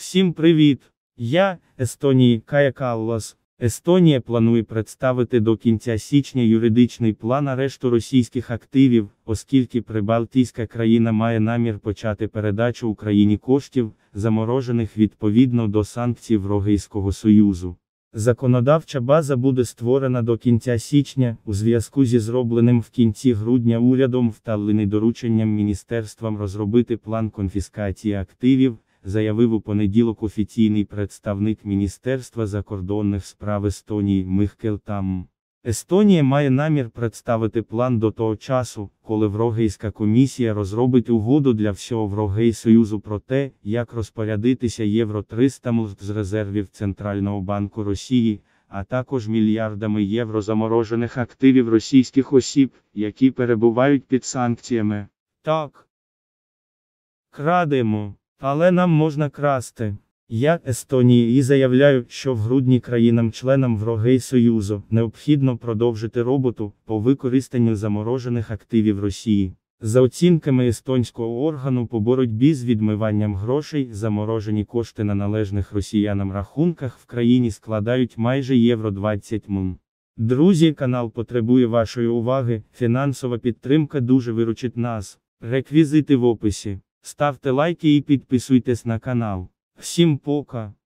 Всім привіт! Я, Естонії, Кая Каллас. Естонія планує представити до кінця січня юридичний план арешту російських активів, оскільки прибалтійська країна має намір почати передачу Україні коштів, заморожених відповідно до санкцій Європейського Союзу. Законодавча база буде створена до кінця січня, у зв'язку зі зробленим в кінці грудня урядом в Талліні дорученням міністерствам розробити план конфіскації активів, заявив у понеділок офіційний представник Міністерства закордонних справ Естонії Михкел Тамм. Естонія має намір представити план до того часу, коли Європейська комісія розробить угоду для всього Євросоюзу про те, як розпорядитися євро 300 млрд з резервів Центрального банку Росії, а також мільярдами євро заморожених активів російських осіб, які перебувають під санкціями. Так. Крадемо. Але нам можна красти. Я, Естонії, і заявляю, що в грудні країнам-членам Євросоюзу необхідно продовжити роботу по використанню заморожених активів Росії. За оцінками естонського органу по боротьбі з відмиванням грошей, заморожені кошти на належних росіянам рахунках в країні складають майже євро 20 млн. Друзі, канал потребує вашої уваги, фінансова підтримка дуже виручить нас. Реквізити в описі. Ставте лайки і підписуйтесь на канал. Всім пока!